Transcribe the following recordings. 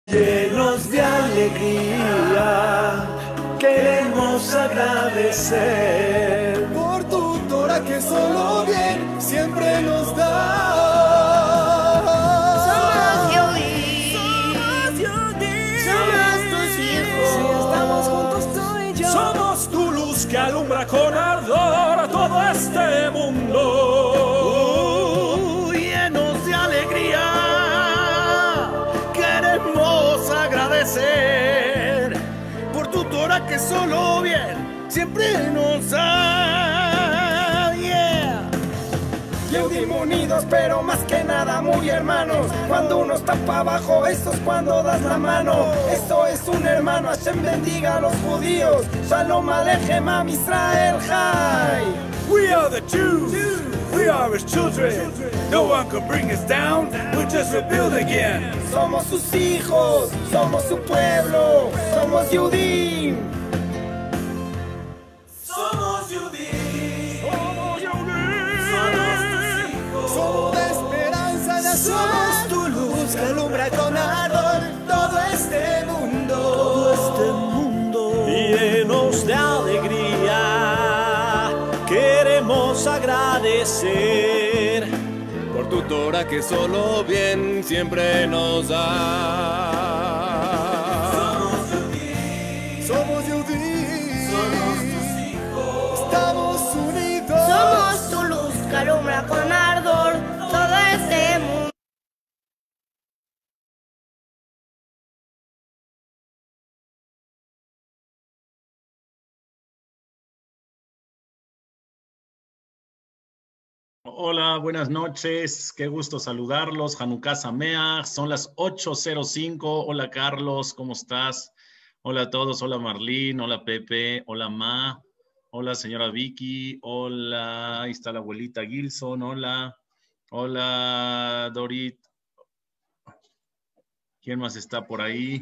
Llenos de alegría, queremos agradecer por tu Torah que solo bien siempre nos da. Somos Yehudí, somos tus hijos. Si estamos juntos tú y yo, somos tu luz que alumbra con ardor a todo este mundo. Llenos de alegría, queremos agradecer por tu Torah que solo bien siempre nos da. Yeah. Yehudim unidos, pero más que nada muy hermanos. Cuando uno está para abajo, eso es cuando das la mano. Esto es un hermano, Hashem bendiga a los judíos. Shalom Aleichem Am Israel Chai. We are the Jews, we are his children. No one can bring us down, we'll just rebuild again. Somos sus hijos, somos su pueblo, somos Yehudim. Somos Yehudí, Somos Yehudí, somos tus hijos. Somos la esperanza de Hashem. Somos tu luz que alumbra con ardor todo este mundo. Todo este mundo. llenos de alegría, queremos agradecer por tu Torah que solo bien siempre nos da. Somos Yehudí, Somos Yehudim. somos tus hijos. Estamos unidos. Somos tu luz que alumbra con ardor todo este mundo. Hola, buenas noches, qué gusto saludarlos. Hanukkah Sameach, son las 8:05. Hola Carlos, ¿cómo estás? Hola a todos, hola Marlene, hola Pepe, hola Ma, hola señora Vicky, hola, ahí está la abuelita Gilson, hola Dorit. ¿Quién más está por ahí?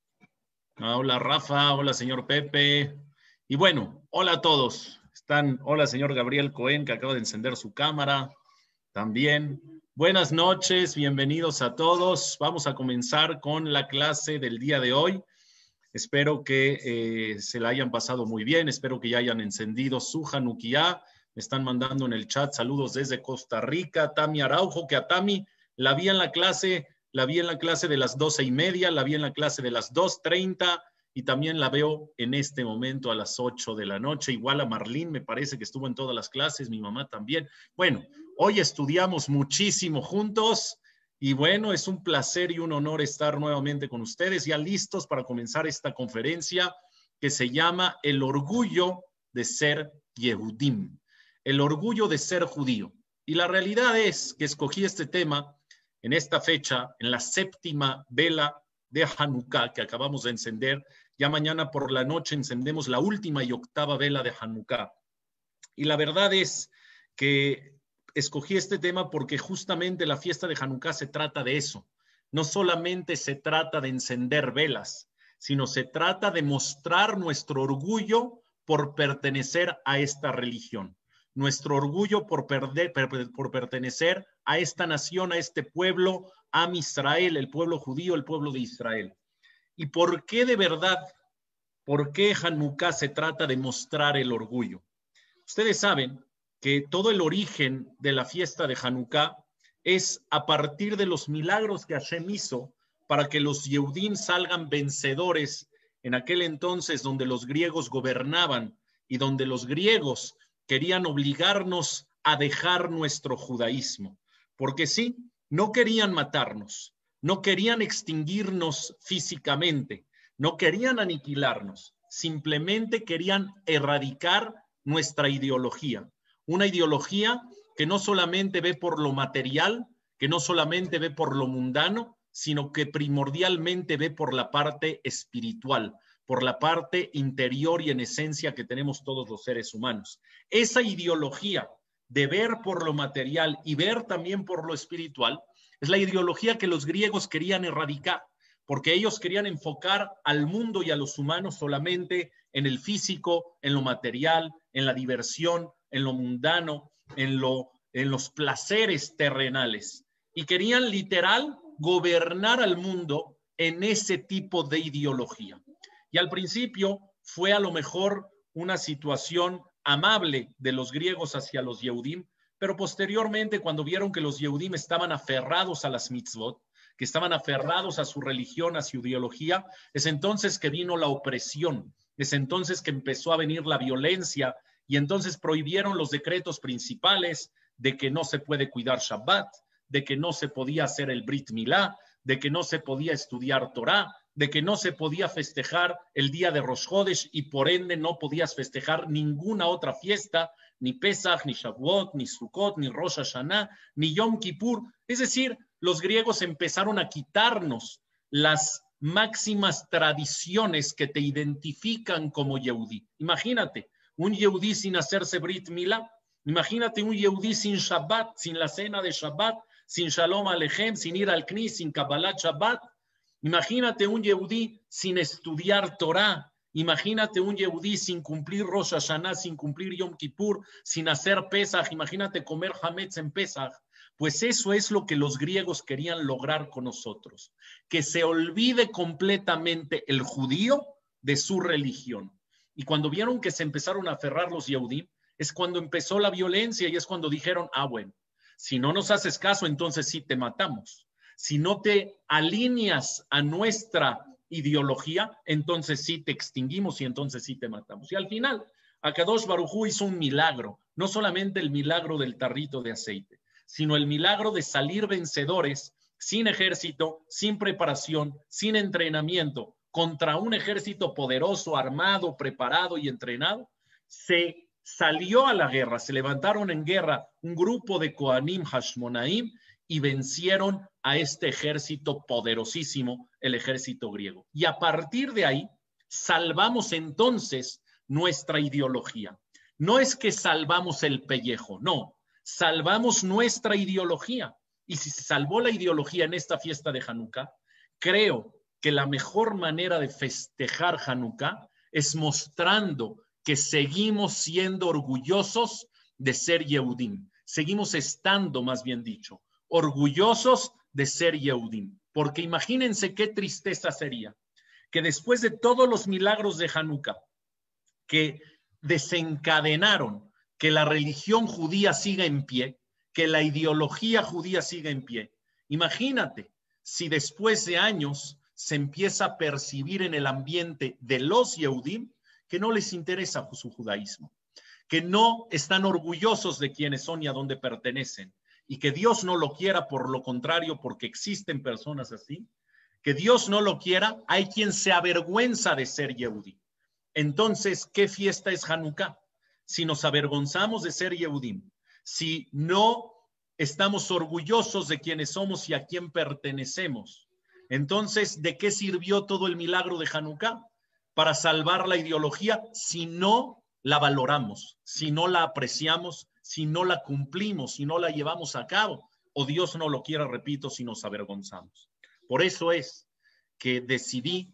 Hola Rafa, hola señor Pepe. Y bueno, hola a todos. Hola señor Gabriel Cohen, que acaba de encender su cámara también. Buenas noches, bienvenidos a todos. Vamos a comenzar con la clase del día de hoy. Espero que se la hayan pasado muy bien, espero que ya hayan encendido su Hanukkah. Me están mandando en el chat saludos desde Costa Rica. Tami Araujo, que a Tami la vi en la clase de las 12:30, la vi en la clase de las 2:30. Y también la veo en este momento a las 8 de la noche. Igual a Marlene, me parece que estuvo en todas las clases, mi mamá también. Bueno, hoy estudiamos muchísimo juntos y bueno, es un placer y un honor estar nuevamente con ustedes, ya listos para comenzar esta conferencia que se llama El orgullo de ser Yehudim, el orgullo de ser judío. Y la realidad es que escogí este tema en esta fecha, en la 7ª vela de Hanukkah que acabamos de encender. Ya mañana por la noche encendemos la última y 8ª vela de Hanukkah. Y la verdad es que escogí este tema porque justamente la fiesta de Hanukkah se trata de eso. No solamente se trata de encender velas, sino se trata de mostrar nuestro orgullo por pertenecer a esta religión. Nuestro orgullo por pertenecer a esta nación, a este pueblo, Am Israel, el pueblo judío, el pueblo de Israel. ¿Y por qué de verdad? ¿Por qué Hanukkah se trata de mostrar el orgullo? Ustedes saben que todo el origen de la fiesta de Hanukkah es a partir de los milagros que Hashem hizo para que los Yehudim salgan vencedores en aquel entonces donde los griegos gobernaban y donde los griegos querían obligarnos a dejar nuestro judaísmo. Porque sí, no querían matarnos, no querían extinguirnos físicamente, no querían aniquilarnos, simplemente querían erradicar nuestra ideología. Una ideología que no solamente ve por lo material, que no solamente ve por lo mundano, sino que primordialmente ve por la parte espiritual, por la parte interior y en esencia que tenemos todos los seres humanos. Esa ideología de ver por lo material y ver también por lo espiritual es la ideología que los griegos querían erradicar, porque ellos querían enfocar al mundo y a los humanos solamente en el físico, en lo material, en la diversión, en lo mundano, en los placeres terrenales. Y querían literal gobernar al mundo en ese tipo de ideología. Y al principio fue a lo mejor una situación amable de los griegos hacia los Yehudim, pero posteriormente cuando vieron que los Yehudim estaban aferrados a las mitzvot, que estaban aferrados a su religión, a su ideología, es entonces que vino la opresión, es entonces que empezó a venir la violencia y entonces prohibieron los decretos principales de que no se puede cuidar Shabbat, de que no se podía hacer el Brit Milá, de que no se podía estudiar Torah, de que no se podía festejar el día de Rosh Chodesh y por ende no podías festejar ninguna otra fiesta, ni Pesach, ni Shavuot, ni Sukkot, ni Rosh Hashanah, ni Yom Kippur. Es decir, los griegos empezaron a quitarnos las máximas tradiciones que te identifican como Yehudí. Imagínate, un Yehudí sin hacerse Brit Milá, imagínate un Yehudí sin Shabbat, sin la cena de Shabbat, sin Shalom Aleichem, sin ir al Knis, sin Kabbalat Shabbat. Imagínate un Yehudí sin estudiar Torah. Imagínate un Yehudí sin cumplir Rosh Hashanah, sin cumplir Yom Kippur, sin hacer Pesach. Imagínate comer Hametz en Pesach. Pues eso es lo que los griegos querían lograr con nosotros. Que se olvide completamente el judío de su religión. Y cuando vieron que se empezaron a aferrar los Yehudim, es cuando empezó la violencia y es cuando dijeron, bueno, si no nos haces caso, entonces sí te matamos. Si no te alineas a nuestra ideología, entonces sí te extinguimos y entonces sí te matamos. Y al final, Akadosh Baruj Hu hizo un milagro, no solamente el milagro del tarrito de aceite, sino el milagro de salir vencedores sin ejército, sin preparación, sin entrenamiento, contra un ejército poderoso, armado, preparado y entrenado. Se salió a la guerra, se levantaron en guerra un grupo de Kohanim Hashmonaim y vencieron a este ejército poderosísimo, el ejército griego. Y a partir de ahí, salvamos entonces nuestra ideología. No es que salvamos el pellejo, no, salvamos nuestra ideología. Y si se salvó la ideología en esta fiesta de Hanukkah, creo que la mejor manera de festejar Hanukkah es mostrando que seguimos siendo orgullosos de ser Yehudim. Seguimos estando, más bien dicho, orgullosos de ser Yehudim. Porque imagínense qué tristeza sería que después de todos los milagros de Hanukkah que desencadenaron que la religión judía siga en pie, que la ideología judía siga en pie. Imagínate si después de años se empieza a percibir en el ambiente de los Yehudim que no les interesa su judaísmo, que no están orgullosos de quiénes son y a dónde pertenecen, y que Dios no lo quiera, por lo contrario, porque existen personas así, que Dios no lo quiera, hay quien se avergüenza de ser Yehudí. Entonces, ¿qué fiesta es Hanukkah? Si nos avergonzamos de ser Yehudim, si no estamos orgullosos de quiénes somos y a quién pertenecemos, entonces, ¿de qué sirvió todo el milagro de Hanukkah? Para salvar la ideología, si no la valoramos, si no la apreciamos, si no la cumplimos, si no la llevamos a cabo, o Dios no lo quiera, repito, si nos avergonzamos. Por eso es que decidí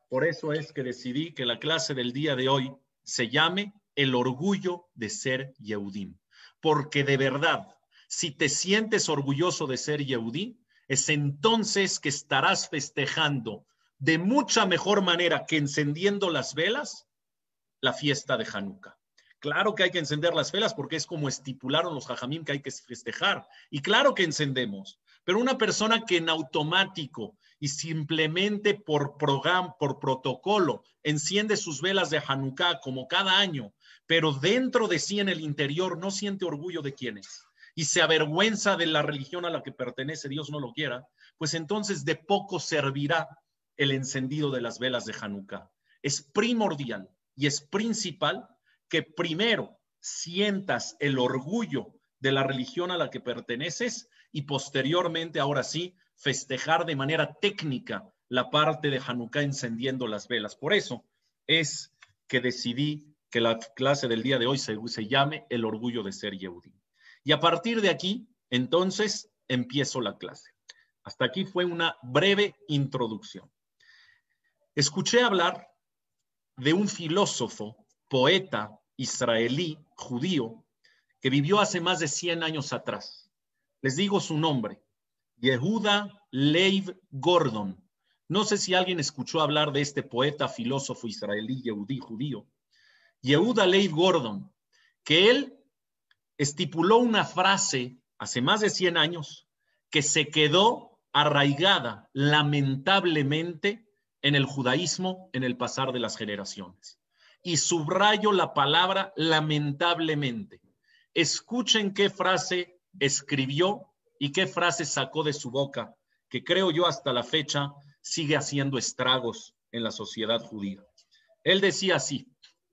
que la clase del día de hoy se llame el orgullo de ser Yehudim. Porque de verdad, si te sientes orgulloso de ser Yehudí, es entonces que estarás festejando de mucha mejor manera que encendiendo las velas la fiesta de Hanukkah. Claro que hay que encender las velas porque es como estipularon los jajamim que hay que festejar. Y claro que encendemos. Pero una persona que en automático y simplemente por programa, por protocolo, enciende sus velas de Hanukkah como cada año, pero dentro de sí en el interior no siente orgullo de quién es y se avergüenza de la religión a la que pertenece, Dios no lo quiera, pues entonces de poco servirá el encendido de las velas de Hanukkah. Es primordial y es principal que primero sientas el orgullo de la religión a la que perteneces y posteriormente, ahora sí, festejar de manera técnica la parte de Hanukkah encendiendo las velas. Por eso es que decidí que la clase del día de hoy se llame el orgullo de ser Yehudí. Y a partir de aquí, entonces, empiezo la clase. Hasta aquí fue una breve introducción. Escuché hablar de un filósofo, poeta israelí, judío, que vivió hace más de 100 años atrás. Les digo su nombre, Yehuda Leib Gordon. No sé si alguien escuchó hablar de este poeta, filósofo israelí, Yehudí, judío, Yehuda Leib Gordon, que él estipuló una frase hace más de 100 años que se quedó arraigada, lamentablemente, en el judaísmo en el pasar de las generaciones. Y subrayo la palabra lamentablemente. Escuchen qué frase escribió y qué frase sacó de su boca, que creo yo hasta la fecha sigue haciendo estragos en la sociedad judía. Él decía así,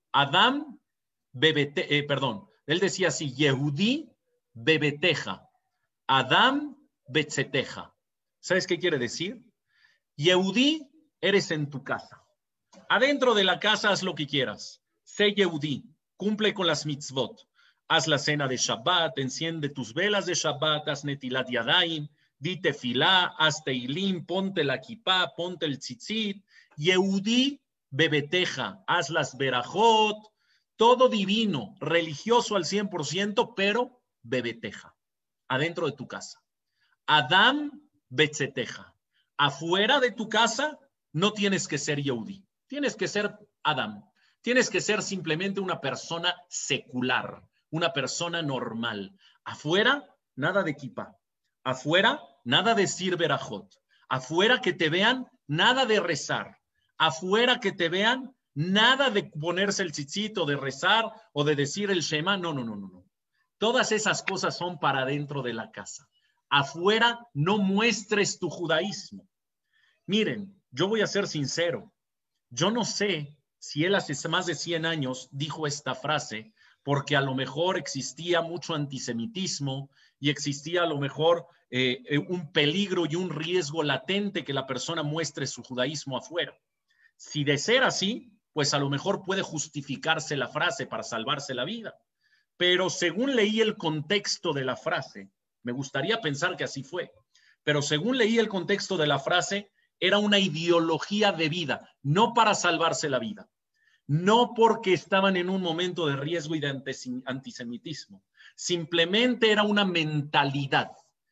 él decía así, Yehudí bebeteja, Adam betzeteja. ¿Sabes qué quiere decir? Yehudí eres en tu casa. Adentro de la casa haz lo que quieras. Sé Yehudí, cumple con las mitzvot. Haz la cena de Shabbat, enciende tus velas de Shabbat, haz netilat yadayim, di tefilá, haz teilim, ponte la kipá, ponte el tzitzit. Yehudí bebeteja, haz las berajot, todo divino, religioso al 100%, pero bebeteja, adentro de tu casa. Adam betzeteja, afuera de tu casa no tienes que ser Yehudí, tienes que ser Adam, tienes que ser simplemente una persona secular, una persona normal. Afuera, nada de kipá. Afuera, nada de decir berajot. Afuera que te vean, nada de rezar. Afuera que te vean, nada de ponerse el tzitzit o de rezar o de decir el shema. No. Todas esas cosas son para dentro de la casa. Afuera no muestres tu judaísmo. Miren, yo voy a ser sincero. Yo no sé si él hace más de 100 años dijo esta frase porque a lo mejor existía mucho antisemitismo y existía a lo mejor un peligro y un riesgo latente que la persona muestre su judaísmo afuera. Si de ser así, pues a lo mejor puede justificarse la frase para salvarse la vida. Pero según leí el contexto de la frase, me gustaría pensar que así fue, pero según leí el contexto de la frase, era una ideología de vida, no para salvarse la vida, no porque estaban en un momento de riesgo y de antisemitismo, simplemente era una mentalidad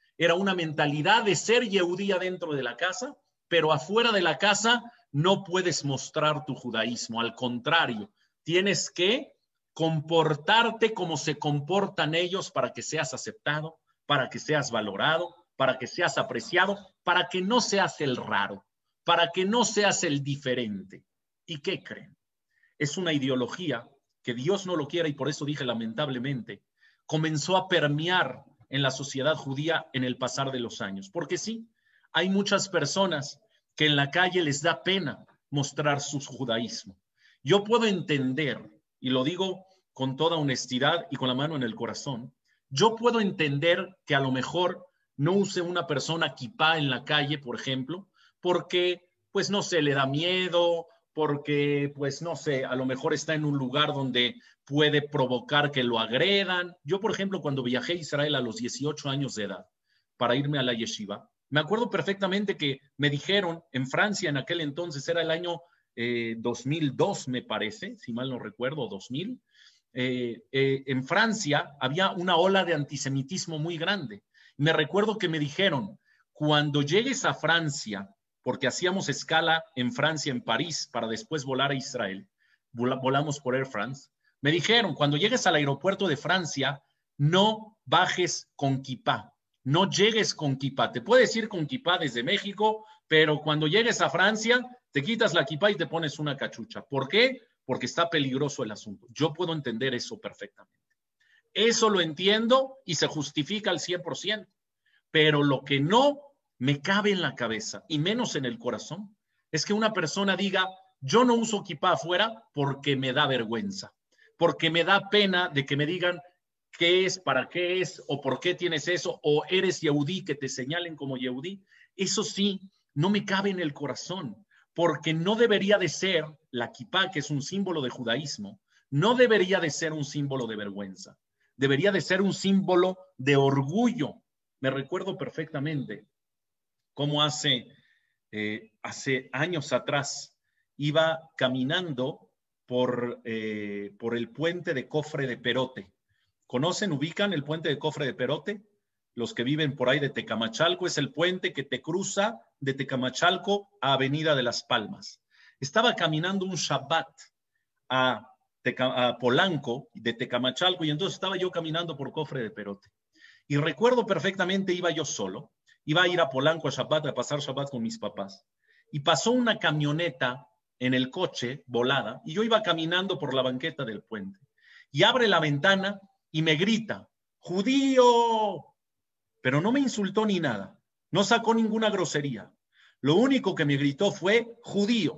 de ser yehudía dentro de la casa, pero afuera de la casa no puedes mostrar tu judaísmo, al contrario, tienes que comportarte como se comportan ellos para que seas aceptado, para que seas valorado, para que seas apreciado, para que no seas el raro, para que no seas el diferente. ¿Y qué creen? Es una ideología que Dios no lo quiera y por eso dije lamentablemente, comenzó a permear en la sociedad judía en el pasar de los años. Porque sí, hay muchas personas que en la calle les da pena mostrar su judaísmo. Yo puedo entender, y lo digo con toda honestidad y con la mano en el corazón, yo puedo entender que a lo mejor no use una persona kipá en la calle, por ejemplo, porque, pues no sé, le da miedo, porque, pues no sé, a lo mejor está en un lugar donde puede provocar que lo agredan. Yo, por ejemplo, cuando viajé a Israel a los 18 años de edad para irme a la yeshiva, me acuerdo perfectamente que me dijeron en Francia en aquel entonces, era el año 2002, me parece, si mal no recuerdo, 2000, en Francia había una ola de antisemitismo muy grande. Me recuerdo que me dijeron, cuando llegues a Francia, porque hacíamos escala en Francia, en París, para después volar a Israel, volamos por Air France, me dijeron, cuando llegues al aeropuerto de Francia, no bajes con kipá, no llegues con kipá. Te puedes ir con kipá desde México, pero cuando llegues a Francia, te quitas la kipá y te pones una cachucha. ¿Por qué? Porque está peligroso el asunto. Yo puedo entender eso perfectamente. Eso lo entiendo y se justifica al 100%. Pero lo que no me cabe en la cabeza, y menos en el corazón, es que una persona diga, yo no uso kipá afuera porque me da vergüenza, porque me da pena de que me digan qué es, para qué es, o por qué tienes eso, o eres yehudí, que te señalen como yehudí. Eso sí, no me cabe en el corazón, porque no debería de ser la kipá, que es un símbolo de judaísmo, no debería de ser un símbolo de vergüenza, debería de ser un símbolo de orgullo. Me recuerdo perfectamente cómo hace años atrás iba caminando por el puente de Cofre de Perote. ¿Conocen, ubican el puente de Cofre de Perote? los que viven por ahí de Tecamachalco, es el puente que te cruza de Tecamachalco a Avenida de las Palmas. Estaba caminando un Shabbat a Polanco de Tecamachalco y entonces estaba yo caminando por Cofre de Perote. Y recuerdo perfectamente, iba yo solo, iba a ir a Polanco a Shabbat, a pasar Shabbat con mis papás. Y pasó una camioneta en el coche, volada, y yo iba caminando por la banqueta del puente. Y abre la ventana y me grita, ¡judío! Pero no me insultó ni nada, no sacó ninguna grosería. Lo único que me gritó fue judío.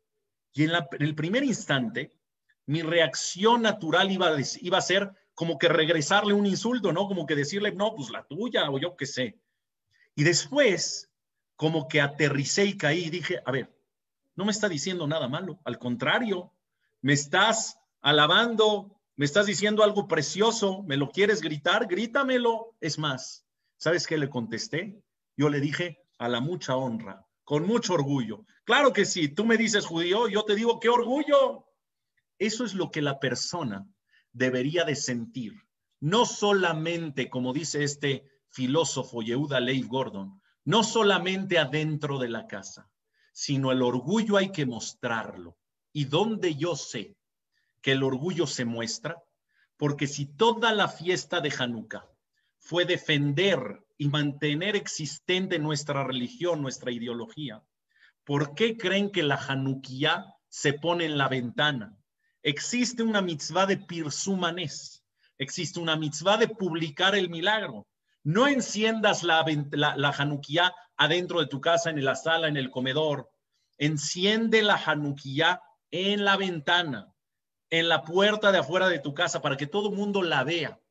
Y en el primer instante, mi reacción natural iba a ser como que regresarle un insulto, ¿no? Como que decirle, no, pues la tuya, o yo qué sé. Y después, como que aterricé y caí y dije, a ver, no me está diciendo nada malo, al contrario, me estás alabando, me estás diciendo algo precioso, ¿me lo quieres gritar? Grítamelo. Es más, ¿sabes qué le contesté? Yo le dije, a la mucha honra, con mucho orgullo. Claro que sí, tú me dices judío, yo te digo, ¡qué orgullo! Eso es lo que la persona debería de sentir. No solamente, como dice este filósofo Yehuda Leib Gordon, no solamente adentro de la casa, sino el orgullo hay que mostrarlo. ¿Y dónde yo sé que el orgullo se muestra? Porque si toda la fiesta de Hanukkah fue defender y mantener existente nuestra religión, nuestra ideología, ¿por qué creen que la Hanukkah se pone en la ventana? Existe una mitzvah de Pirsum Hanes, existe una mitzvah de publicar el milagro. No enciendas la Hanukkah adentro de tu casa, en la sala, en el comedor. Enciende la Hanukkah en la ventana, en la puerta de afuera de tu casa, para que todo el mundo la vea.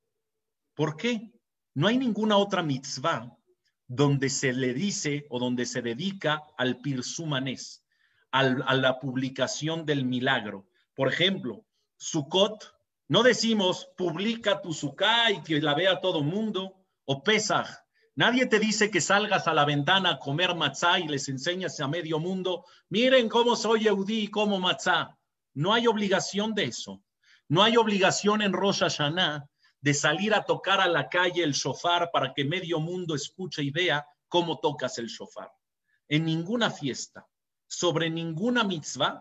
¿Por qué? No hay ninguna otra mitzvah donde se le dice o donde se dedica al Pirsum Hanes, a la publicación del milagro. Por ejemplo, Sukkot, no decimos publica tu Sukkah y que la vea todo el mundo, o Pesach. Nadie te dice que salgas a la ventana a comer matzá y les enseñas a medio mundo, miren cómo soy Yehudí y como matzá. No hay obligación de eso. No hay obligación en Rosh Hashanah de salir a tocar a la calle el shofar para que medio mundo escuche y vea cómo tocas el shofar. En ninguna fiesta, sobre ninguna mitzvah,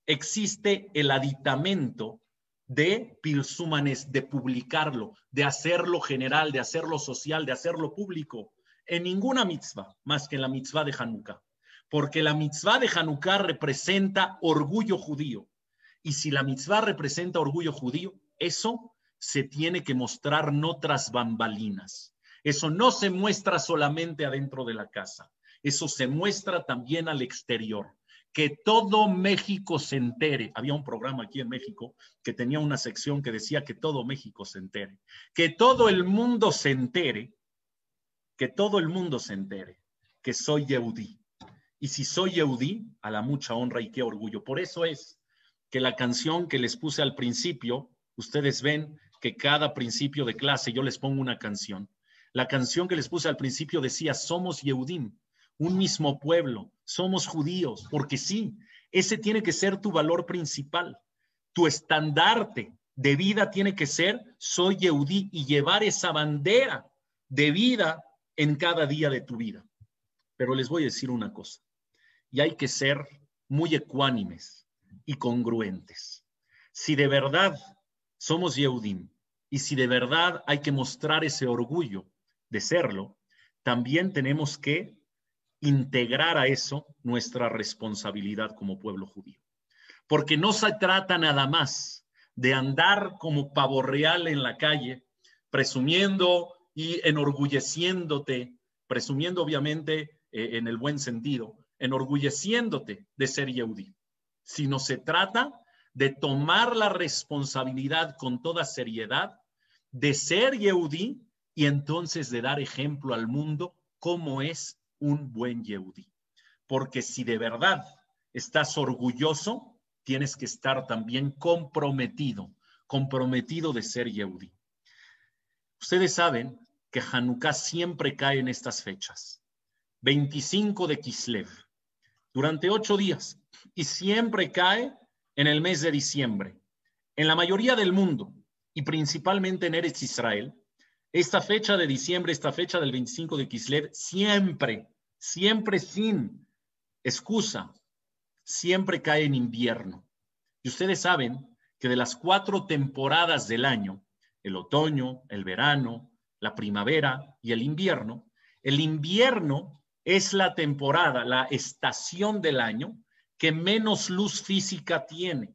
existe el aditamento de Pirsum Hanes, de publicarlo, de hacerlo general, de hacerlo social, de hacerlo público. En ninguna mitzvah, más que en la mitzvah de Hanukkah. Porque la mitzvah de Hanukkah representa orgullo judío. Y si la mitzvah representa orgullo judío, eso se tiene que mostrar no tras bambalinas. Eso no se muestra solamente adentro de la casa. Eso se muestra también al exterior. Que todo México se entere. Había un programa aquí en México que tenía una sección que decía que todo México se entere. Que todo el mundo se entere, que todo el mundo se entere que soy Yehudí. Y si soy Yehudí, a la mucha honra y qué orgullo. Por eso es que la canción que les puse al principio, ustedes ven que cada principio de clase yo les pongo una canción. La canción que les puse al principio decía, somos Yehudim, un mismo pueblo, somos judíos, porque sí, ese tiene que ser tu valor principal. Tu estandarte de vida tiene que ser, soy Yehudí, y llevar esa bandera de vida en cada día de tu vida. Pero les voy a decir una cosa, y hay que ser muy ecuánimes y congruentes. Si de verdad somos Yehudim, y si de verdad hay que mostrar ese orgullo de serlo, también tenemos que integrar a eso nuestra responsabilidad como pueblo judío. Porque no se trata nada más de andar como pavo real en la calle, presumiendo y enorgulleciéndote, presumiendo obviamente en el buen sentido, enorgulleciéndote de ser Yehudí, sino se trata de tomar la responsabilidad con toda seriedad de ser Yehudí y entonces de dar ejemplo al mundo cómo es un buen Yehudí. Porque si de verdad estás orgulloso, tienes que estar también comprometido de ser Yehudí. Ustedes saben que Hanukkah siempre cae en estas fechas. 25 de Kislev, durante 8 días, y siempre cae en el mes de diciembre. En la mayoría del mundo, y principalmente en Eretz Israel, Esta fecha de diciembre, esta fecha del 25 de Kislev, siempre sin excusa, siempre cae en invierno. Y ustedes saben que de las 4 temporadas del año, el otoño, el verano, la primavera y el invierno es la temporada, la estación del año que menos luz física tiene.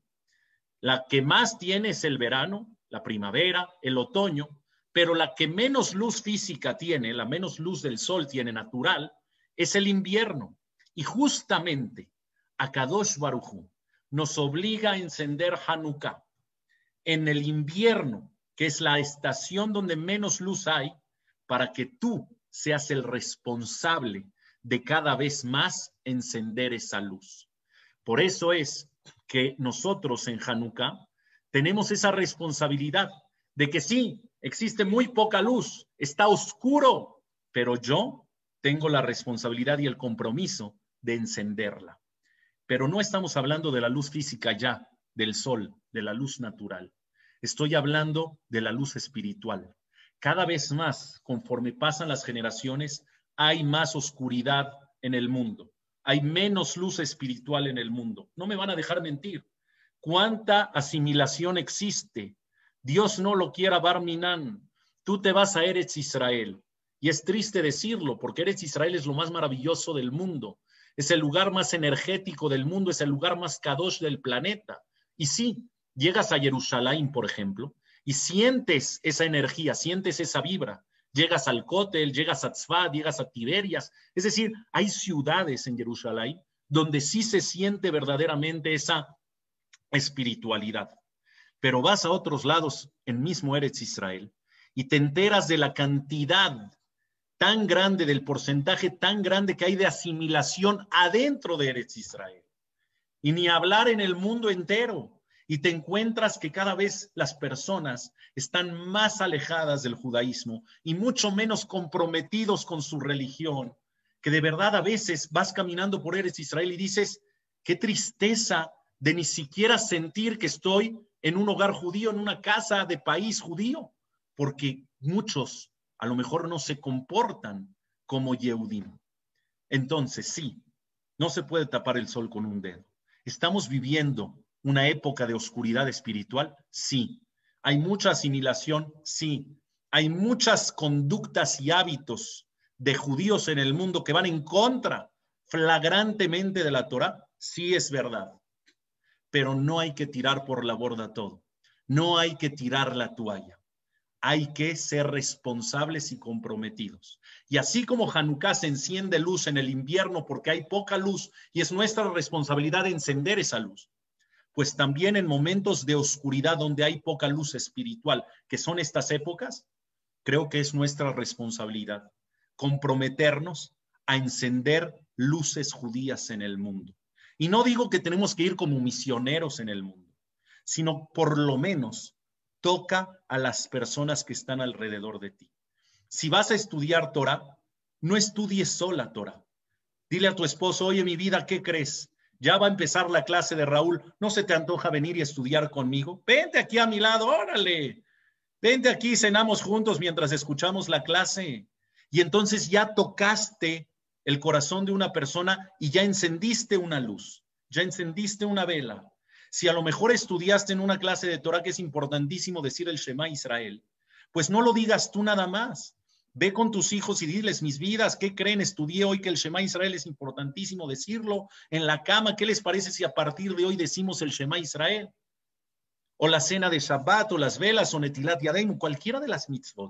La que más tiene es el verano, la primavera, el otoño, pero la que menos luz física tiene, la menos luz del sol tiene natural, es el invierno. Y justamente Akadosh Baruj Hu nos obliga a encender Hanukkah en el invierno, que es la estación donde menos luz hay, para que tú seas el responsable de cada vez más encender esa luz. Por eso es que nosotros en Hanukkah tenemos esa responsabilidad de que sí, existe muy poca luz, está oscuro, pero yo tengo la responsabilidad y el compromiso de encenderla. Pero no estamos hablando de la luz física ya, del sol, de la luz natural. Estoy hablando de la luz espiritual. Cada vez más, conforme pasan las generaciones, hay más oscuridad en el mundo. Hay menos luz espiritual en el mundo. No me van a dejar mentir. ¿Cuánta asimilación existe? Dios no lo quiera, Bar Minan. Tú te vas a Eretz Israel. Y es triste decirlo, porque Eretz Israel es lo más maravilloso del mundo. Es el lugar más energético del mundo, es el lugar más kadosh del planeta. Y sí, llegas a Jerusalén, por ejemplo, y sientes esa energía, sientes esa vibra. Llegas al Kotel, llegas a Tzfat, llegas a Tiberias. Es decir, hay ciudades en Jerusalén donde sí se siente verdaderamente esa espiritualidad. Pero vas a otros lados, en mismo Eretz Israel, y te enteras de la cantidad tan grande, del porcentaje tan grande que hay de asimilación adentro de Eretz Israel. Y ni hablar en el mundo entero. Y te encuentras que cada vez las personas están más alejadas del judaísmo y mucho menos comprometidos con su religión, que de verdad a veces vas caminando por Eretz Israel y dices, qué tristeza de ni siquiera sentir que estoy en un hogar judío, en una casa de país judío, porque muchos a lo mejor no se comportan como Yehudim. Entonces, sí, no se puede tapar el sol con un dedo. Estamos viviendo una época de oscuridad espiritual, sí. Hay mucha asimilación, sí. Hay muchas conductas y hábitos de judíos en el mundo que van en contra flagrantemente de la Torá, sí es verdad. Pero no hay que tirar por la borda todo. No hay que tirar la toalla. Hay que ser responsables y comprometidos. Y así como Hanukkah se enciende luz en el invierno porque hay poca luz y es nuestra responsabilidad encender esa luz, pues también en momentos de oscuridad donde hay poca luz espiritual, que son estas épocas, creo que es nuestra responsabilidad comprometernos a encender luces judías en el mundo. Y no digo que tenemos que ir como misioneros en el mundo, sino por lo menos toca a las personas que están alrededor de ti. Si vas a estudiar Torah, no estudies sola Torah. Dile a tu esposo, oye, mi vida, ¿qué crees? Ya va a empezar la clase de Raúl, ¿no se te antoja venir y estudiar conmigo? Vente aquí a mi lado, órale. Vente aquí, cenamos juntos mientras escuchamos la clase. Y entonces ya tocaste el corazón de una persona y ya encendiste una luz, ya encendiste una vela. Si a lo mejor estudiaste en una clase de Torah que es importantísimo decir el Shema Israel, pues no lo digas tú nada más. Ve con tus hijos y diles, mis vidas, ¿qué creen? Estudié hoy que el Shema Israel es importantísimo decirlo en la cama. ¿Qué les parece si a partir de hoy decimos el Shema Israel? O la cena de Shabbat, o las velas, o Netilat Yadayim, cualquiera de las mitzvot.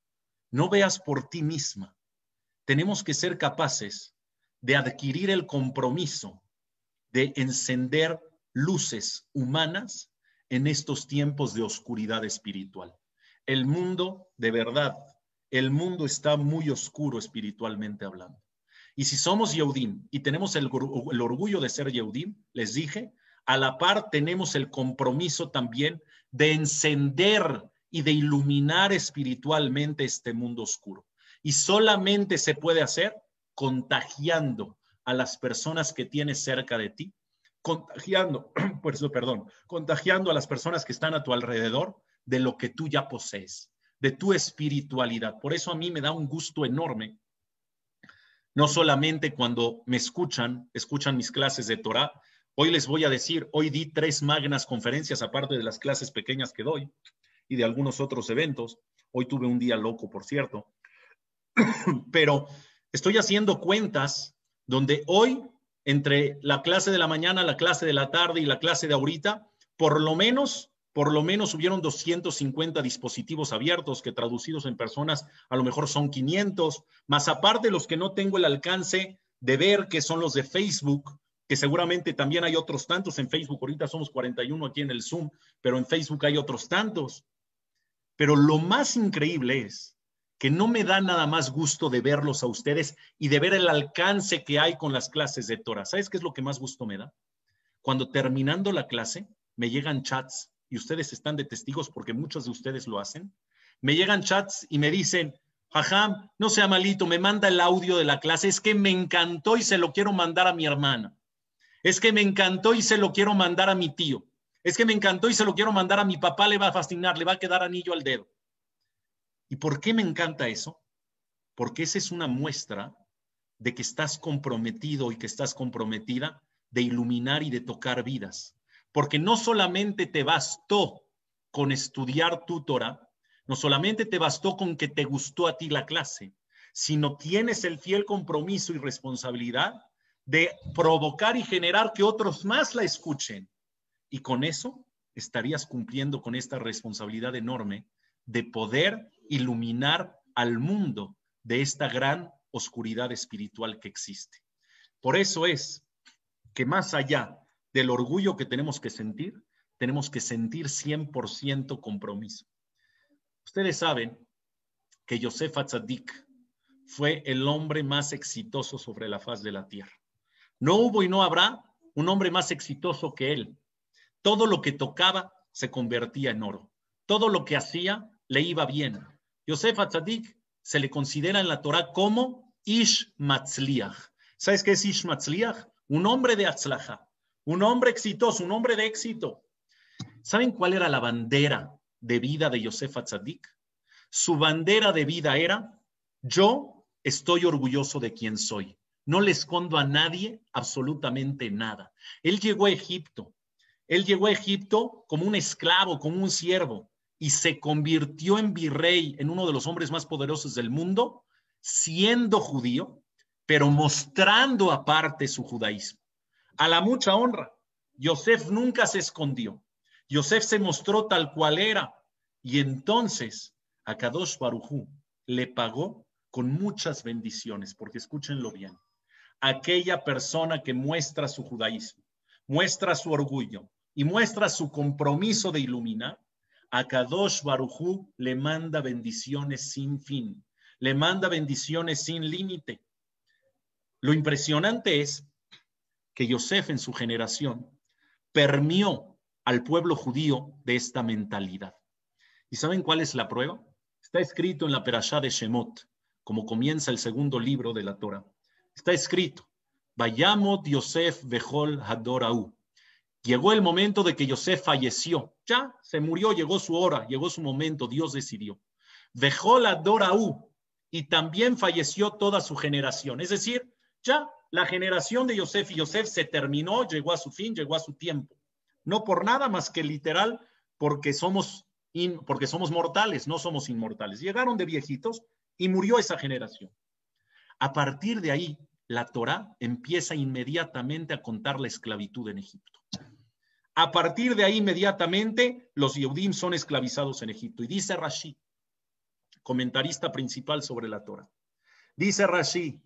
No veas por ti misma. Tenemos que ser capaces de adquirir el compromiso de encender luces humanas en estos tiempos de oscuridad espiritual. El mundo, de verdad, el mundo está muy oscuro espiritualmente hablando. Y si somos Yehudim y tenemos el orgullo de ser Yehudim, les dije, a la par tenemos el compromiso también de encender y de iluminar espiritualmente este mundo oscuro. Y solamente se puede hacer contagiando a las personas que tienes cerca de ti, contagiando a las personas que están a tu alrededor de lo que tú ya posees. de tu espiritualidad. Por eso a mí me da un gusto enorme, no solamente cuando me escuchan mis clases de Torah. Hoy les voy a decir, hoy di 3 magnas conferencias, aparte de las clases pequeñas que doy y de algunos otros eventos. Hoy tuve un día loco, por cierto. Pero estoy haciendo cuentas donde hoy, entre la clase de la mañana, la clase de la tarde y la clase de ahorita, por lo menos hubieron 250 dispositivos abiertos que traducidos en personas a lo mejor son 500, más aparte los que no tengo el alcance de ver, que son los de Facebook, que seguramente también hay otros tantos en Facebook. Ahorita somos 41 aquí en el Zoom, pero en Facebook hay otros tantos. Pero lo más increíble es que no me da nada más gusto de verlos a ustedes y de ver el alcance que hay con las clases de Torah. ¿Sabes qué es lo que más gusto me da? Cuando terminando la clase me llegan chats, y ustedes están de testigos porque muchos de ustedes lo hacen, me llegan chats y me dicen, Jajam, no sea malito, me manda el audio de la clase, es que me encantó y se lo quiero mandar a mi hermana. Es que me encantó y se lo quiero mandar a mi tío. Es que me encantó y se lo quiero mandar a mi papá, le va a fascinar, le va a quedar anillo al dedo. ¿Y por qué me encanta eso? Porque esa es una muestra de que estás comprometido y que estás comprometida de iluminar y de tocar vidas. Porque no solamente te bastó con estudiar tu Torah, no solamente te bastó con que te gustó a ti la clase, sino tienes el fiel compromiso y responsabilidad de provocar y generar que otros más la escuchen. Y con eso estarías cumpliendo con esta responsabilidad enorme de poder iluminar al mundo de esta gran oscuridad espiritual que existe. Por eso es que más allá del orgullo que tenemos que sentir 100% compromiso. Ustedes saben que Yosef Atzadik fue el hombre más exitoso sobre la faz de la tierra. No hubo y no habrá un hombre más exitoso que él. Todo lo que tocaba se convertía en oro. Todo lo que hacía le iba bien. Yosef Atzadik se le considera en la Torah como Ish Matzliach. ¿Sabes qué es Ish Matzliach? Un hombre de Atzlacha. Un hombre exitoso, un hombre de éxito. ¿Saben cuál era la bandera de vida de Yosef Atzadik? Su bandera de vida era: yo estoy orgulloso de quien soy. No le escondo a nadie absolutamente nada. Él llegó a Egipto. Él llegó a Egipto como un esclavo, como un siervo, y se convirtió en virrey, en uno de los hombres más poderosos del mundo, siendo judío, pero mostrando aparte su judaísmo. A la mucha honra. Yosef nunca se escondió. Yosef se mostró tal cual era. Y entonces Akadosh Baruj Hu le pagó con muchas bendiciones, porque escúchenlo bien. Aquella persona que muestra su judaísmo, muestra su orgullo y muestra su compromiso de iluminar, Akadosh Baruj Hu le manda bendiciones sin fin, le manda bendiciones sin límite. Lo impresionante es que Yosef en su generación permeó al pueblo judío de esta mentalidad. ¿Y saben cuál es la prueba? Está escrito en la Perashá de Shemot, como comienza el segundo libro de la Torah. Está escrito, Vayamot Yosef Bechol Hadorau. Llegó el momento de que Yosef falleció. Ya, se murió, llegó su hora, llegó su momento, Dios decidió. Bechol Hadorau. Y también falleció toda su generación. Es decir, ya la generación de Yosef y Yosef se terminó, llegó a su fin, llegó a su tiempo. No por nada más que literal, porque somos mortales, no somos inmortales. Llegaron de viejitos y murió esa generación. A partir de ahí, la Torá empieza inmediatamente a contar la esclavitud en Egipto. A partir de ahí, inmediatamente, los Yehudim son esclavizados en Egipto. Y dice Rashi, comentarista principal sobre la Torá, dice Rashi,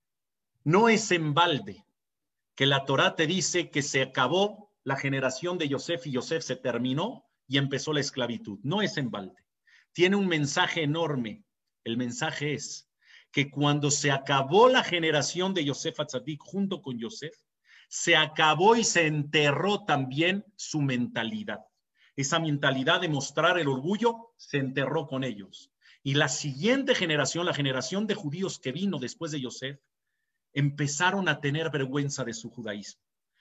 no es en balde que la Torá te dice que se acabó la generación de Yosef y Yosef se terminó y empezó la esclavitud. No es en balde. Tiene un mensaje enorme. El mensaje es que cuando se acabó la generación de Yosef Atzadik junto con Yosef, se acabó y se enterró también su mentalidad. Esa mentalidad de mostrar el orgullo se enterró con ellos. Y la siguiente generación, la generación de judíos que vino después de Yosef, empezaron a tener vergüenza de su judaísmo.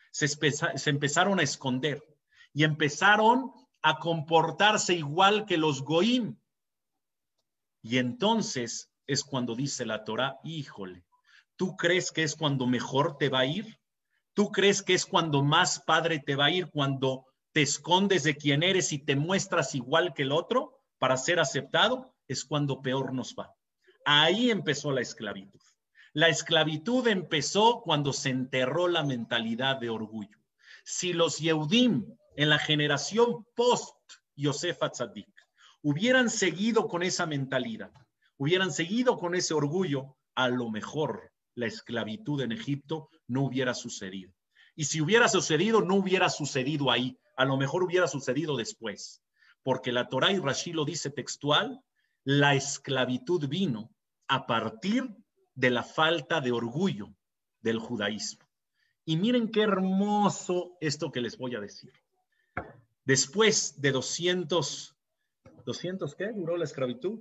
Se empezaron a esconder y empezaron a comportarse igual que los goim. Y entonces es cuando dice la Torá, híjole, ¿tú crees que es cuando mejor te va a ir? ¿Tú crees que es cuando más padre te va a ir, cuando te escondes de quién eres y te muestras igual que el otro para ser aceptado? Es cuando peor nos va. Ahí empezó la esclavitud. La esclavitud empezó cuando se enterró la mentalidad de orgullo. Si los Yehudim en la generación post-Yosef Atzadik hubieran seguido con esa mentalidad, hubieran seguido con ese orgullo, a lo mejor la esclavitud en Egipto no hubiera sucedido. Y si hubiera sucedido, no hubiera sucedido ahí. A lo mejor hubiera sucedido después. Porque la Torá y Rashi lo dice textual, la esclavitud vino a partir de la falta de orgullo del judaísmo. Y miren qué hermoso esto que les voy a decir. Después de 200, ¿qué duró la esclavitud?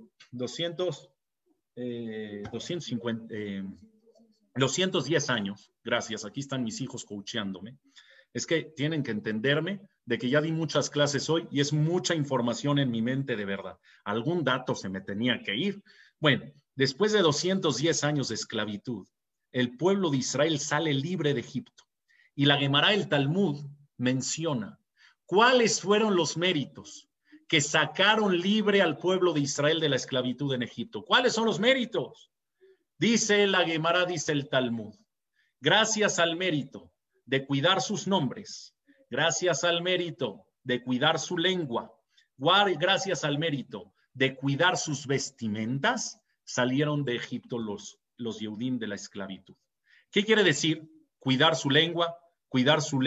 210 años. Gracias, aquí están mis hijos coacheándome. Es que tienen que entenderme de que ya di muchas clases hoy y es mucha información en mi mente de verdad. Algún dato se me tenía que ir. Bueno, después de 210 años de esclavitud, el pueblo de Israel sale libre de Egipto. Y la Gemara, el Talmud, menciona cuáles fueron los méritos que sacaron libre al pueblo de Israel de la esclavitud en Egipto. ¿Cuáles son los méritos? Dice la Gemara, dice el Talmud, gracias al mérito de cuidar sus nombres, gracias al mérito de cuidar su lengua, gracias al mérito de cuidar sus vestimentas, salieron de Egipto los Yehudim de la esclavitud. ¿Qué quiere decir? Cuidar su lengua, cuidar su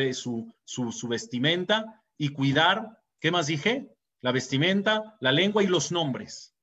vestimenta y cuidar, ¿qué más dije? La vestimenta, la lengua y los nombres.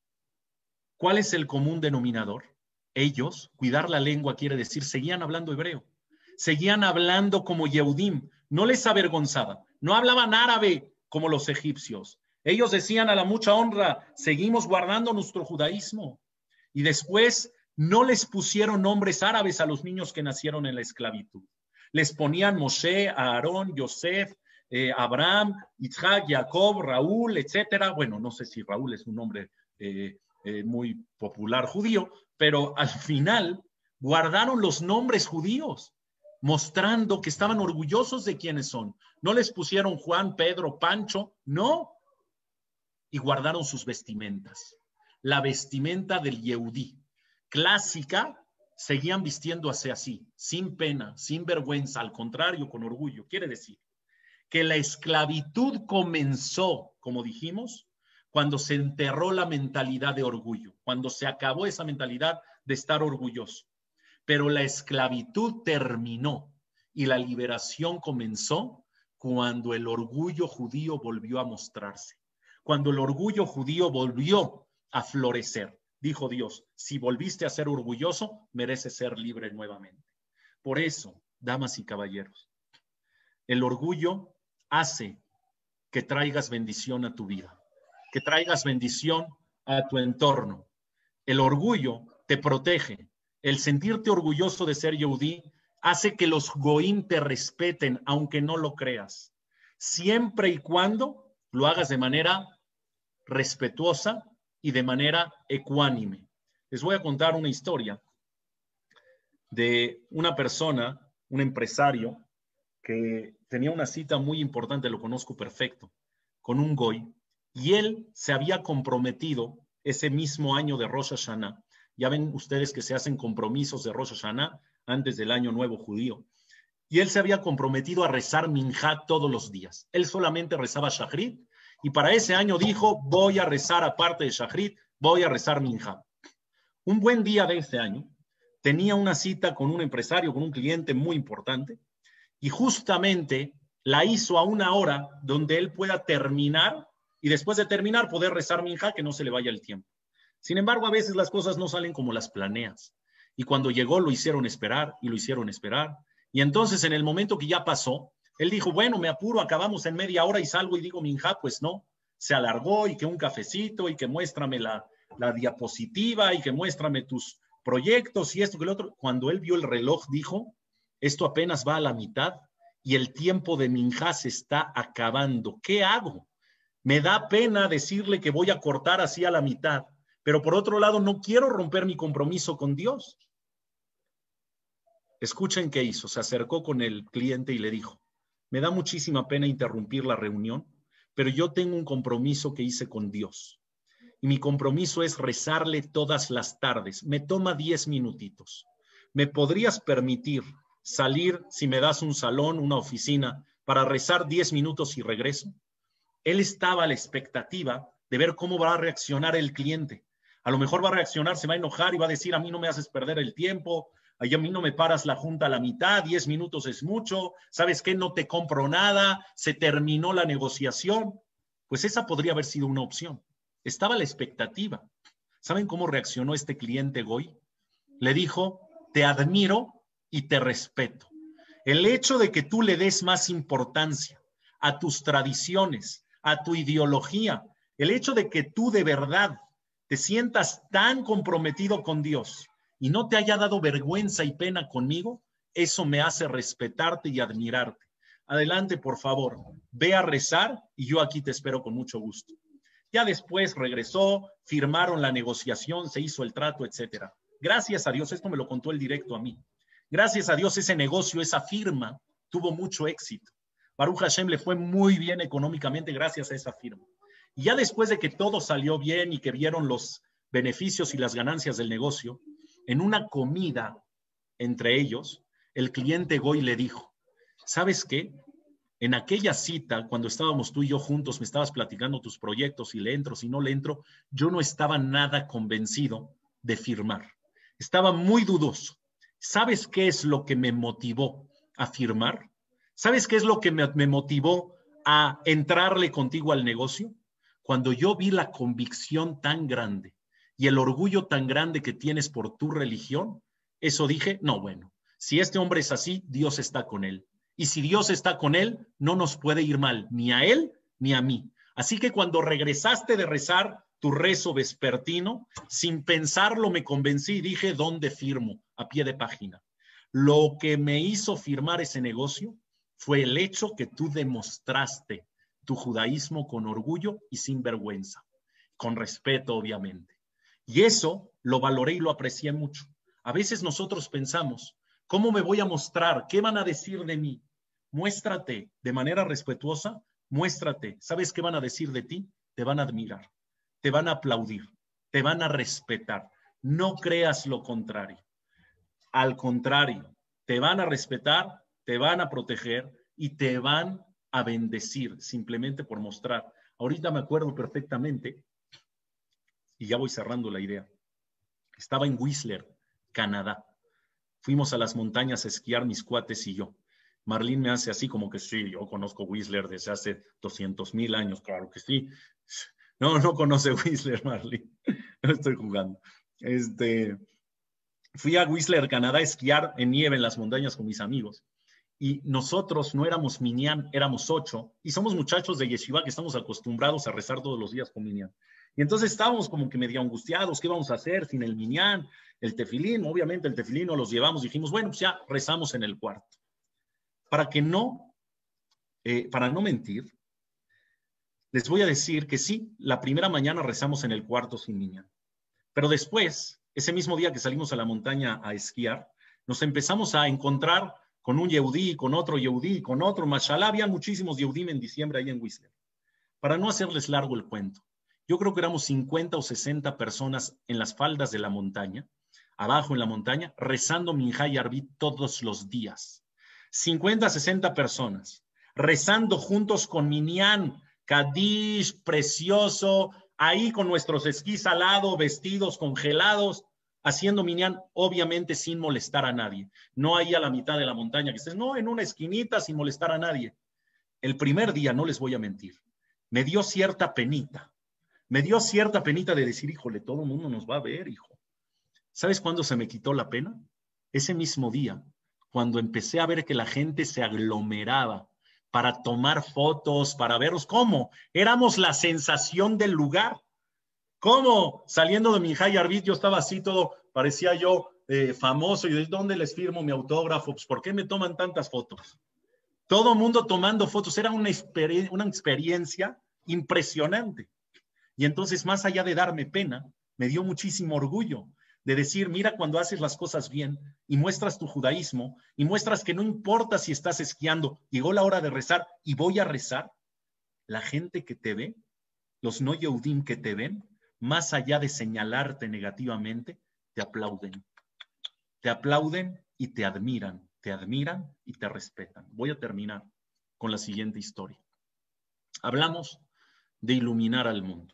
¿Cuál es el común denominador? Ellos, cuidar la lengua quiere decir, seguían hablando hebreo, seguían hablando como Yehudim, no les avergonzaba, no hablaban árabe como los egipcios. Ellos decían a la mucha honra, seguimos guardando nuestro judaísmo. Y después no les pusieron nombres árabes a los niños que nacieron en la esclavitud. Les ponían Moshe, Aarón, Yosef, Abraham, Isaac, Jacob, Raúl, etcétera. Bueno, no sé si Raúl es un nombre muy popular judío, pero al final guardaron los nombres judíos, mostrando que estaban orgullosos de quiénes son. No les pusieron Juan, Pedro, Pancho, no. Y guardaron sus vestimentas. La vestimenta del Yehudí clásica, seguían vistiéndose así, sin pena, sin vergüenza, al contrario, con orgullo. Quiere decir que la esclavitud comenzó, como dijimos, cuando se enterró la mentalidad de orgullo, cuando se acabó esa mentalidad de estar orgulloso. Pero la esclavitud terminó y la liberación comenzó cuando el orgullo judío volvió a mostrarse, cuando el orgullo judío volvió a florecer. Dijo Dios, si volviste a ser orgulloso, mereces ser libre nuevamente. Por eso, damas y caballeros, el orgullo hace que traigas bendición a tu vida, que traigas bendición a tu entorno. El orgullo te protege. El sentirte orgulloso de ser Yehudí hace que los goim te respeten, aunque no lo creas, siempre y cuando lo hagas de manera respetuosa y de manera ecuánime. Les voy a contar una historia de una persona, un empresario, que tenía una cita muy importante, lo conozco perfecto, con un goy, y él se había comprometido ese mismo año de Rosh Hashanah. Ya ven ustedes que se hacen compromisos de Rosh Hashanah antes del Año Nuevo Judío. Y él se había comprometido a rezar Minjá todos los días. Él solamente rezaba Shachrit, y para ese año dijo, voy a rezar aparte de Shachrit, voy a rezar Minjá. Un buen día de ese año, tenía una cita con un empresario, con un cliente muy importante, y justamente la hizo a una hora donde él pueda terminar, y después de terminar poder rezar Minjá, que no se le vaya el tiempo. Sin embargo, a veces las cosas no salen como las planeas. Y cuando llegó lo hicieron esperar, y lo hicieron esperar. Y entonces en el momento que ya pasó, él dijo, bueno, me apuro, acabamos en media hora y salgo y digo Minjá. Pues no, se alargó y que un cafecito y que muéstrame la diapositiva y que muéstrame tus proyectos y esto que lo otro. Cuando él vio el reloj dijo, esto apenas va a la mitad y el tiempo de Minjá se está acabando. ¿Qué hago? Me da pena decirle que voy a cortar así a la mitad, pero por otro lado no quiero romper mi compromiso con Dios. Escuchen qué hizo. Se acercó con el cliente y le dijo, me da muchísima pena interrumpir la reunión, pero yo tengo un compromiso que hice con Dios. Y mi compromiso es rezarle todas las tardes. Me toma 10 minutitos. ¿Me podrías permitir salir, si me das un salón, una oficina, para rezar 10 minutos y regreso? Él estaba a la expectativa de ver cómo va a reaccionar el cliente. A lo mejor va a reaccionar, se va a enojar y va a decir, a mí no me haces perder el tiempo, a mí no me paras la junta a la mitad, 10 minutos es mucho, ¿sabes qué? No te compro nada, se terminó la negociación. Pues esa podría haber sido una opción. Estaba a la expectativa. ¿Saben cómo reaccionó este cliente Goy? Le dijo, te admiro y te respeto. El hecho de que tú le des más importancia a tus tradiciones, a tu ideología, el hecho de que tú de verdad te sientas tan comprometido con Dios y no te haya dado vergüenza y pena conmigo, eso me hace respetarte y admirarte. Adelante, por favor, ve a rezar y yo aquí te espero con mucho gusto. Ya después regresó, firmaron la negociación, se hizo el trato, etcétera. Gracias a Dios, esto me lo contó él directo a mí. Gracias a Dios ese negocio, esa firma, tuvo mucho éxito. Baruch Hashem le fue muy bien económicamente gracias a esa firma. Y ya después de que todo salió bien y que vieron los beneficios y las ganancias del negocio, en una comida entre ellos, el cliente Goy le dijo, ¿sabes qué? En aquella cita, cuando estábamos tú y yo juntos, me estabas platicando tus proyectos, si le entro, si no le entro, yo no estaba nada convencido de firmar. Estaba muy dudoso. ¿Sabes qué es lo que me motivó a firmar? ¿Sabes qué es lo que me motivó a entrarle contigo al negocio? Cuando yo vi la convicción tan grande y el orgullo tan grande que tienes por tu religión, eso dije, no, bueno, si este hombre es así, Dios está con él. Y si Dios está con él, no nos puede ir mal, ni a él ni a mí. Así que cuando regresaste de rezar tu rezo vespertino, sin pensarlo me convencí y dije, ¿dónde firmo? A pie de página. Lo que me hizo firmar ese negocio fue el hecho que tú demostraste tu judaísmo con orgullo y sin vergüenza, con respeto, obviamente. Y eso lo valoré y lo aprecié mucho. A veces nosotros pensamos, ¿cómo me voy a mostrar? ¿Qué van a decir de mí? Muéstrate de manera respetuosa, muéstrate. ¿Sabes qué van a decir de ti? Te van a admirar, te van a aplaudir, te van a respetar. No creas lo contrario. Al contrario, te van a respetar, te van a proteger y te van a bendecir simplemente por mostrar. Ahorita me acuerdo perfectamente, y ya voy cerrando la idea. Estaba en Whistler, Canadá. Fuimos a las montañas a esquiar mis cuates y yo. Marlene me hace así como que sí, yo conozco Whistler desde hace 200,000 años, claro que sí. No, no conoce Whistler, Marlene. No estoy jugando. Fui a Whistler, Canadá, a esquiar en nieve en las montañas con mis amigos. Y nosotros no éramos minyan, éramos 8. Y somos muchachos de yeshiva que estamos acostumbrados a rezar todos los días con minyan. Y entonces estábamos como que medio angustiados. ¿Qué vamos a hacer sin el minyan? El tefilín, obviamente el tefilín nos los llevamos. Dijimos, bueno, pues ya rezamos en el cuarto. Para no mentir, les voy a decir que sí, la primera mañana rezamos en el cuarto sin minyan. Pero después, ese mismo día que salimos a la montaña a esquiar, nos empezamos a encontrar con un yehudí, con otro yehudí, con otro. Mashallah, había muchísimos yehudim en diciembre ahí en Whistler. Para no hacerles largo el cuento, yo creo que éramos 50 o 60 personas en las faldas de la montaña, abajo en la montaña, rezando Minjá y Arbit todos los días. 50, 60 personas, rezando juntos con minyan, Kadish, precioso, ahí con nuestros esquís al lado, vestidos, congelados, haciendo minyan, obviamente sin molestar a nadie. No ahí a la mitad de la montaña, que estés, no, en una esquinita sin molestar a nadie. El primer día, no les voy a mentir, me dio cierta penita. Me dio cierta penita de decir, híjole, todo el mundo nos va a ver, hijo. ¿Sabes cuándo se me quitó la pena? Ese mismo día, cuando empecé a ver que la gente se aglomeraba para tomar fotos, para veros cómo éramos la sensación del lugar. ¿Cómo? Saliendo de Minjá y Arbit, yo estaba así todo, parecía yo famoso, y ¿de dónde les firmo mi autógrafo? Pues, ¿por qué me toman tantas fotos? Todo el mundo tomando fotos, era una experiencia impresionante. Y entonces, más allá de darme pena, me dio muchísimo orgullo de decir, mira cuando haces las cosas bien y muestras tu judaísmo y muestras que no importa si estás esquiando, llegó la hora de rezar y voy a rezar. La gente que te ve, los no yehudim que te ven, más allá de señalarte negativamente, te aplauden. Te aplauden y te admiran y te respetan. Voy a terminar con la siguiente historia. Hablamos de iluminar al mundo.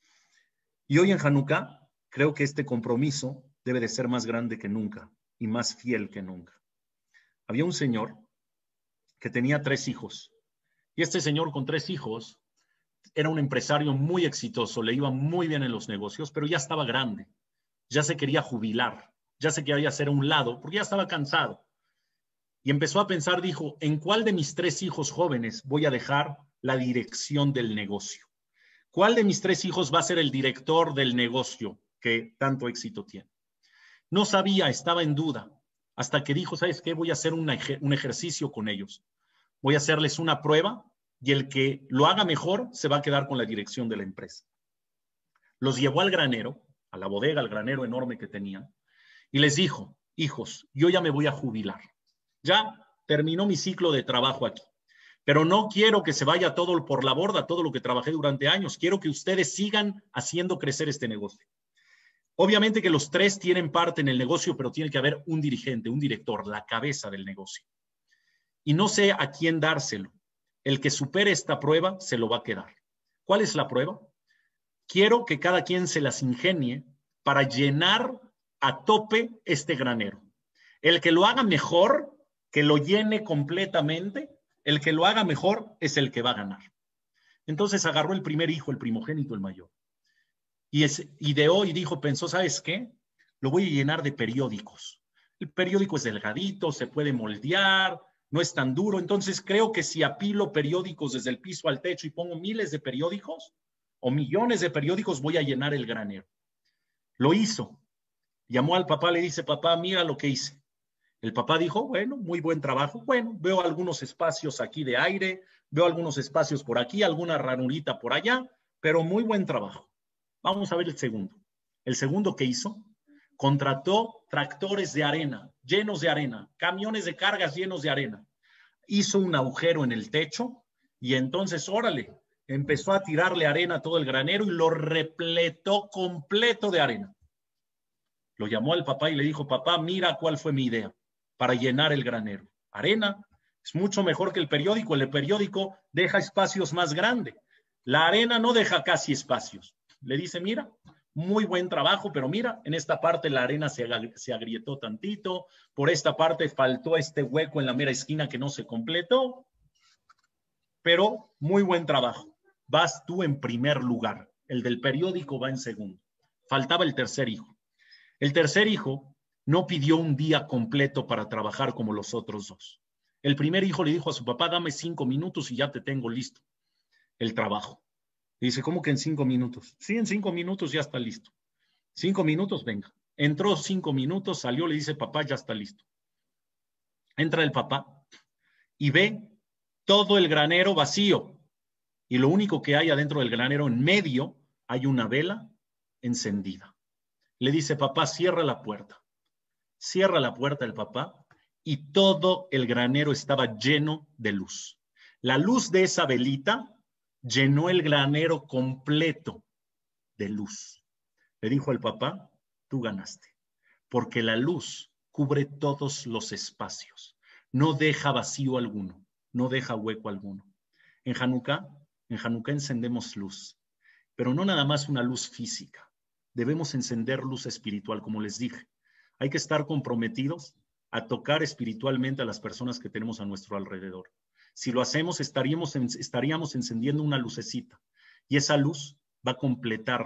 Y hoy en Hanukkah, creo que este compromiso debe de ser más grande que nunca y más fiel que nunca. Había un señor que tenía 3 hijos. Y este señor con 3 hijos era un empresario muy exitoso, le iba muy bien en los negocios, pero ya estaba grande. Ya se quería jubilar, ya se quería hacer a un lado, porque ya estaba cansado. Y empezó a pensar, dijo, ¿en cuál de mis 3 hijos jóvenes voy a dejar la dirección del negocio? ¿Cuál de mis 3 hijos va a ser el director del negocio que tanto éxito tiene? No sabía, estaba en duda, hasta que dijo, ¿sabes qué? Voy a hacer un ejercicio con ellos. Voy a hacerles una prueba y el que lo haga mejor se va a quedar con la dirección de la empresa. Los llevó al granero, a la bodega, al granero enorme que tenían, y les dijo, hijos, yo ya me voy a jubilar. Ya terminó mi ciclo de trabajo aquí. Pero no quiero que se vaya todo por la borda, todo lo que trabajé durante años. Quiero que ustedes sigan haciendo crecer este negocio. Obviamente que los 3 tienen parte en el negocio, pero tiene que haber un dirigente, un director, la cabeza del negocio. Y no sé a quién dárselo. El que supere esta prueba se lo va a quedar. ¿Cuál es la prueba? Quiero que cada quien se las ingenie para llenar a tope este granero. El que lo haga mejor, que lo llene completamente, el que lo haga mejor es el que va a ganar. Entonces agarró el primer hijo, el primogénito, el mayor. Y ideó y dijo, pensó, ¿sabes qué? Lo voy a llenar de periódicos. El periódico es delgadito, se puede moldear, no es tan duro. Entonces creo que si apilo periódicos desde el piso al techo y pongo miles de periódicos o millones de periódicos, voy a llenar el granero. Lo hizo. Llamó al papá, le dice, papá, mira lo que hice. El papá dijo, bueno, muy buen trabajo. Bueno, veo algunos espacios aquí de aire, veo algunos espacios por aquí, alguna ranurita por allá, pero muy buen trabajo. Vamos a ver el segundo. El segundo que hizo, contrató tractores de arena, llenos de arena, camiones de cargas llenos de arena. Hizo un agujero en el techo y entonces, órale, empezó a tirarle arena a todo el granero y lo repletó completo de arena. Lo llamó al papá y le dijo, papá, mira cuál fue mi idea para llenar el granero. Arena es mucho mejor que el periódico. El periódico deja espacios más grandes. La arena no deja casi espacios. Le dice, mira, muy buen trabajo, pero mira, en esta parte la arena se agrietó tantito, por esta parte faltó este hueco en la mera esquina que no se completó, pero muy buen trabajo. Vas tú en primer lugar. El del periódico va en segundo. Faltaba el tercer hijo. El tercer hijo no pidió un día completo para trabajar como los otros 2. El primer hijo le dijo a su papá, dame 5 minutos y ya te tengo listo el trabajo. Y dice, ¿cómo que en 5 minutos? Sí, en 5 minutos ya está listo. 5 minutos, venga. Entró 5 minutos, salió, le dice, papá, ya está listo. Entra el papá y ve todo el granero vacío. Y lo único que hay adentro del granero, en medio, hay una vela encendida. Le dice, papá, cierra la puerta. Cierra la puerta el papá y todo el granero estaba lleno de luz. La luz de esa velita llenó el granero completo de luz. Le dijo al papá, tú ganaste, porque la luz cubre todos los espacios, no deja vacío alguno, no deja hueco alguno. En Hanukkah encendemos luz, pero no nada más una luz física. Debemos encender luz espiritual, como les dije. Hay que estar comprometidos a tocar espiritualmente a las personas que tenemos a nuestro alrededor. Si lo hacemos, estaríamos encendiendo una lucecita y esa luz va a completar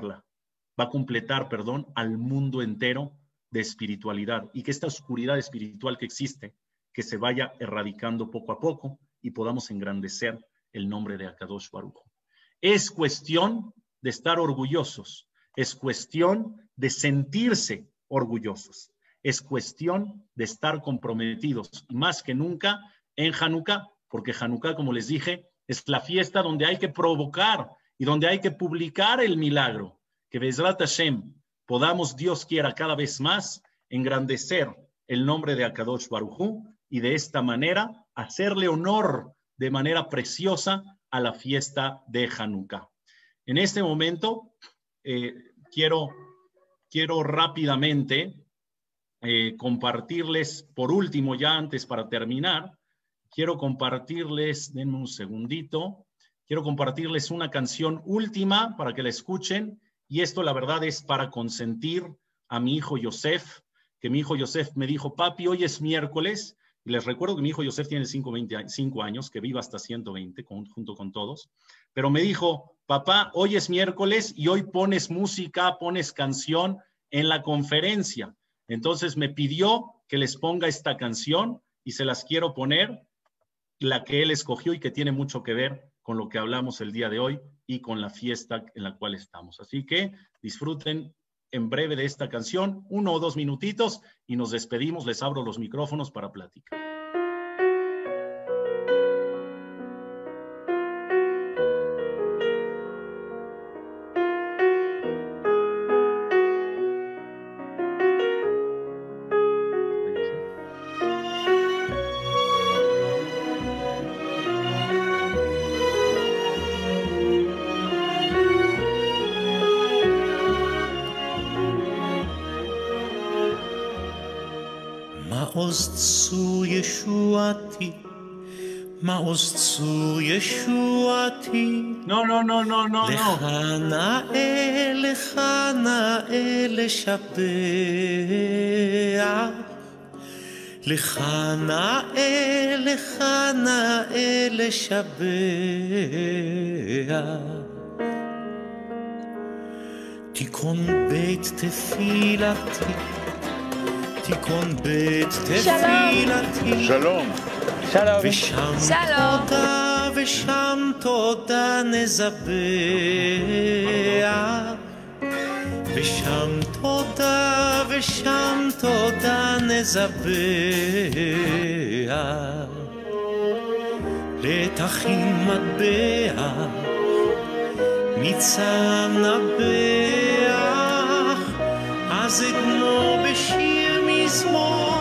al mundo entero de espiritualidad y que esta oscuridad espiritual que existe, que se vaya erradicando poco a poco y podamos engrandecer el nombre de Akadosh Baruj Hu. Es cuestión de estar orgullosos, es cuestión de sentirse orgullosos, es cuestión de estar comprometidos, más que nunca en Hanukkah, porque Hanukkah, como les dije, es la fiesta donde hay que provocar y donde hay que publicar el milagro, que Bezrat Hashem, podamos, Dios quiera, cada vez más engrandecer el nombre de Akadosh Baruj Hu y de esta manera hacerle honor de manera preciosa a la fiesta de Hanukkah. En este momento quiero rápidamente compartirles, por último, ya antes para terminar, quiero compartirles, denme un segundito, quiero compartirles una canción última para que la escuchen, y esto la verdad es para consentir a mi hijo Yosef, que mi hijo Yosef me dijo, papi, hoy es miércoles, y les recuerdo que mi hijo Yosef tiene 5 años, que vive hasta 120 junto con todos, pero me dijo, papá, hoy es miércoles y hoy pones música, pones canción en la conferencia. Entonces me pidió que les ponga esta canción y se las quiero poner, la que él escogió y que tiene mucho que ver con lo que hablamos el día de hoy y con la fiesta en la cual estamos. Así que disfruten en breve de esta canción, 1 o 2 minutitos y nos despedimos. Les abro los micrófonos para platicar. מעוז צור ישועתי, מעוז צור ישועתי. No. לך נאה, לך נאה לשבח. לך נאה, לך נאה לשבח. תיקון בית תפילתי. תיקון בית תפילתי. שלום. ושם תודה, ושם תודה נזבח. ושם תודה, ושם תודה נזבח. לתחין מטבע, מצם נבח, אז אגמור בשיר מזמור.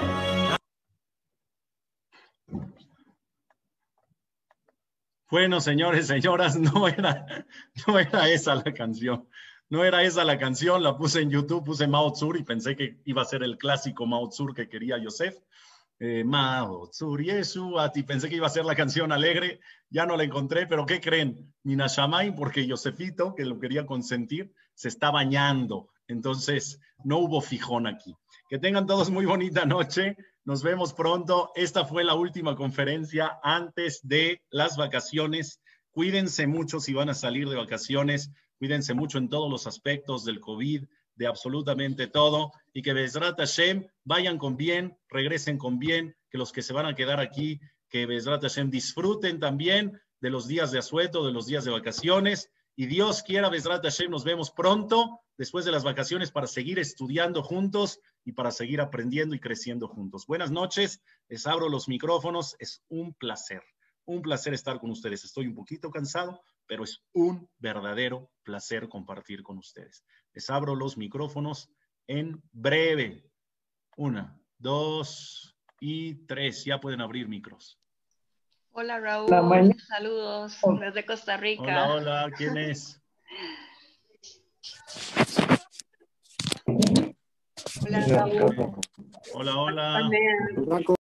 Bueno, señores, señoras, no era esa la canción. No era esa la canción, la puse en YouTube, puse Mao Tzur y pensé que iba a ser el clásico Mao Tzur que quería Yosef. Mao Tzur Yeshuati, pensé que iba a ser la canción alegre, ya no la encontré, pero ¿qué creen? Minashamay, porque Yosefito, que lo quería consentir, se está bañando. Entonces, no hubo fijón aquí. Que tengan todos muy bonita noche. Nos vemos pronto. Esta fue la última conferencia antes de las vacaciones. Cuídense mucho si van a salir de vacaciones. Cuídense mucho en todos los aspectos del COVID, de absolutamente todo. Y que Bezrat Hashem vayan con bien, regresen con bien. Que los que se van a quedar aquí, que Bezrat Hashem disfruten también de los días de asueto, de los días de vacaciones. Y Dios quiera, Bezrat Hashem, nos vemos pronto, después de las vacaciones, para seguir estudiando juntos y para seguir aprendiendo y creciendo juntos. Buenas noches, les abro los micrófonos, es un placer estar con ustedes. Estoy un poquito cansado, pero es un verdadero placer compartir con ustedes. Les abro los micrófonos en breve. 1, 2 y 3, ya pueden abrir micros. Hola Raúl, saludos desde Costa Rica. Hola, ¿quién es? Hola Raúl. Hola.